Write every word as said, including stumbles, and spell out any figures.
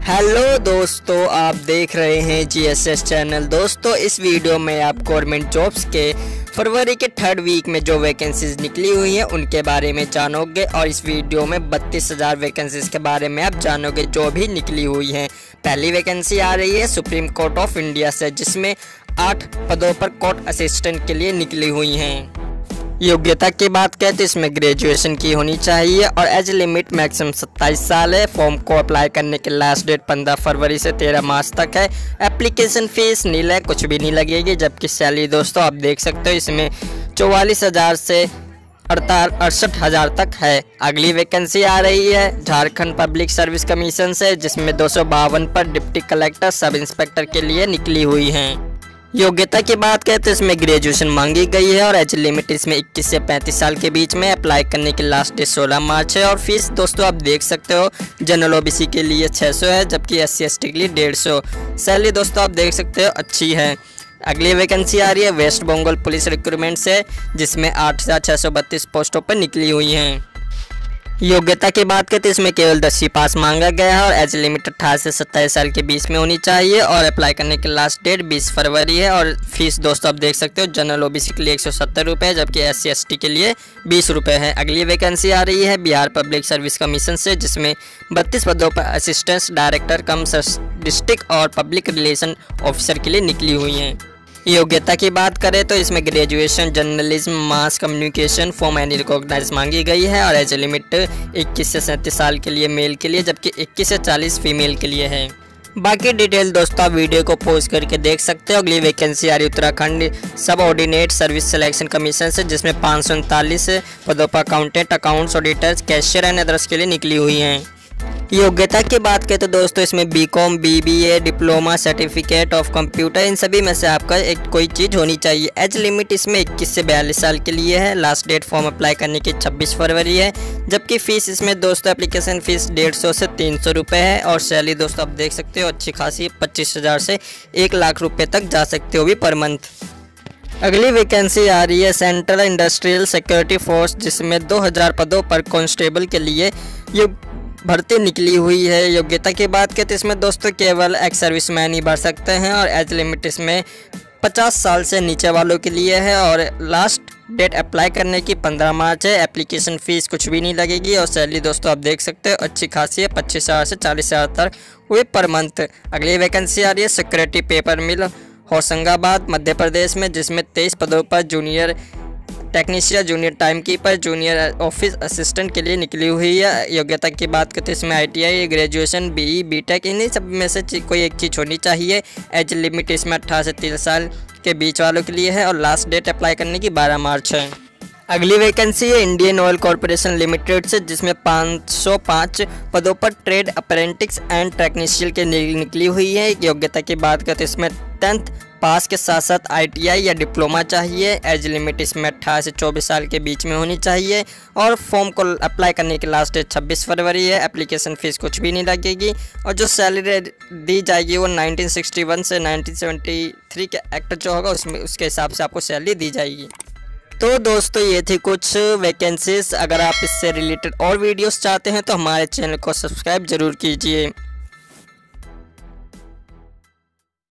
Hello दोस्तों, आप देख रहे हैं जी एस एस चैनल। दोस्तों, इस वीडियो में आप गवर्नमेंट जॉब्स के फरवरी के थर्ड वीक में जो वैकेंसीज निकली हुई हैं उनके बारे में जानोगे और इस वीडियो में बत्तीस हज़ार वैकेंसीज के बारे में आप जानोगे जो भी निकली हुई हैं। पहली वैकेंसी आ रही है सुप्रीम कोर्ट ऑफ इंडिया से, जिसमें आठ पदों पर कोर्ट असिस्टेंट के लिए निकली हुई हैं। योग्यता की बात करें तो इसमें ग्रेजुएशन की होनी चाहिए और एज लिमिट मैक्सिमम सत्ताईस साल है। फॉर्म को अप्लाई करने की लास्ट डेट पंद्रह फरवरी से तेरह मार्च तक है। एप्लीकेशन फीस नील है, कुछ भी नहीं लगेगी। जबकि सैलरी दोस्तों आप देख सकते हो इसमें चौवालीस हज़ार से अड़तालीस अड़सठ हज़ार तक है। अगली वैकेंसी आ रही है झारखंड पब्लिक सर्विस कमीशन से, जिसमें दो सौ बावन पर डिप्टी कलेक्टर सब इंस्पेक्टर के लिए निकली हुई हैं। योग्यता की बात करें तो इसमें ग्रेजुएशन मांगी गई है और एज लिमिट इसमें इक्कीस से पैंतीस साल के बीच में। अप्लाई करने की लास्ट डेट सोलह मार्च है और फीस दोस्तों आप देख सकते हो जनरल ओबीसी के लिए छह सौ है, जबकि एस सी एस टी के लिए डेढ़ सौ। सैलरी दोस्तों आप देख सकते हो अच्छी है। अगली वैकेंसी आ रही है वेस्ट बंगाल पुलिस रिक्रूटमेंट से, जिसमें आठ हज़ार छः सौ बत्तीस पोस्टों पर निकली हुई हैं। योग्यता की बात करें तो इसमें केवल दसवीं पास मांगा गया है और एज लिमिट अट्ठारह से सत्ताईस साल के बीच में होनी चाहिए और अप्लाई करने की लास्ट डेट बीस फरवरी है। और फीस दोस्तों आप देख सकते हो जनरल ओबीसी के लिए एक सौ सत्तर रुपये है, जबकि एस सी एस टी के लिए बीस रुपये है। अगली वैकेंसी आ रही है बिहार पब्लिक सर्विस कमीशन से, जिसमें बत्तीस पदों पर असिस्टेंट डायरेक्टर कम डिस्ट्रिक्ट और पब्लिक रिलेशन ऑफिसर के लिए निकली हुई हैं। योग्यता की बात करें तो इसमें graduation journalism mass communication from any recognise मांगी गई है और एज लिमिट इक्कीस से सैंतीस साल के लिए मेल के लिए, जबकि इक्कीस से चालीस फीमेल के लिए है। बाकी डिटेल दोस्तों आप वीडियो को पॉज करके देख सकते हो। अगली वैकेंसी आ रही उत्तराखंड सब ऑर्डिनेट सर्विस सिलेक्शन कमीशन से, जिसमें पाँच सौ उनतालीस पदों पर accountant accounts auditors cashier and others के लिए निकली हुई हैं। योग्यता की बात करें तो दोस्तों इसमें B Com B B A diploma certificate of computer इन सभी में से आपका एक कोई चीज़ होनी चाहिए। एज लिमिट इसमें इक्कीस से बयालीस साल के लिए है। लास्ट डेट फॉर्म अप्लाई करने की छब्बीस फरवरी है, जबकि फ़ीस इसमें दोस्तों एप्लीकेशन फ़ीस डेढ़ सौ से तीन सौ रुपये है और सैलरी दोस्तों आप देख सकते हो अच्छी खासी पच्चीस हज़ार से एक लाख रुपये तक जा सकते हो भी पर मंथ। अगली वैकेंसी आ रही है सेंट्रल इंडस्ट्रियल सिक्योरिटी फोर्स, जिसमें दो हज़ार पदों पर कांस्टेबल के लिए ये भर्ती निकली हुई है। योग्यता की बात करें तो इसमें दोस्तों केवल एक्स सर्विसमैन ही भर सकते हैं और एज लिमिट इसमें पचास साल से नीचे वालों के लिए है और लास्ट डेट अप्लाई करने की पंद्रह मार्च है। एप्लीकेशन फ़ीस कुछ भी नहीं लगेगी और सैलरी दोस्तों आप देख सकते हो अच्छी खासी है, पच्चीस हज़ार से चालीस हज़ार तक हुए पर मंथ। अगली वैकेंसी आ रही है security paper mill Hoshangabad Madhya Pradesh में, जिसमें तेईस पदों पर junior technician junior time keeper junior office assistant के लिए निकली हुई है। योग्यता की बात करते हैं इसमें I T I graduation B E B tech इन्हीं सब में से कोई एक चीज़ होनी चाहिए। एज लिमिट इसमें अट्ठारह से तीस साल के बीच वालों के लिए है और लास्ट डेट अप्लाई करने की बारह मार्च है। अगली वैकेंसी है इंडियन ऑयल कॉरपोरेशन लिमिटेड से, जिसमें पाँच सौ पाँच पदों पर ट्रेड अप्रेंटिस एंड टेक्नीशियन के निकली हुई है। योग्यता की बात करते हैं इसमें टेंथ पास के साथ साथ आई टी आई या डिप्लोमा चाहिए। एज लिमिट इसमें अट्ठारह से चौबीस साल के बीच में होनी चाहिए और फॉर्म को अप्लाई करने की लास्ट डेट छब्बीस फरवरी है। एप्लीकेशन फ़ीस कुछ भी नहीं लगेगी और जो सैलरी दी जाएगी वो नाइनटीन सिक्सटी वन से नाइनटीन सेवेंटी थ्री के एक्ट जो होगा उसमें उसके हिसाब से आपको सैलरी दी जाएगी। तो दोस्तों ये थी कुछ वैकेंसीज। अगर आप इससे रिलेटेड और वीडियोस चाहते हैं तो हमारे चैनल को सब्सक्राइब ज़रूर कीजिए।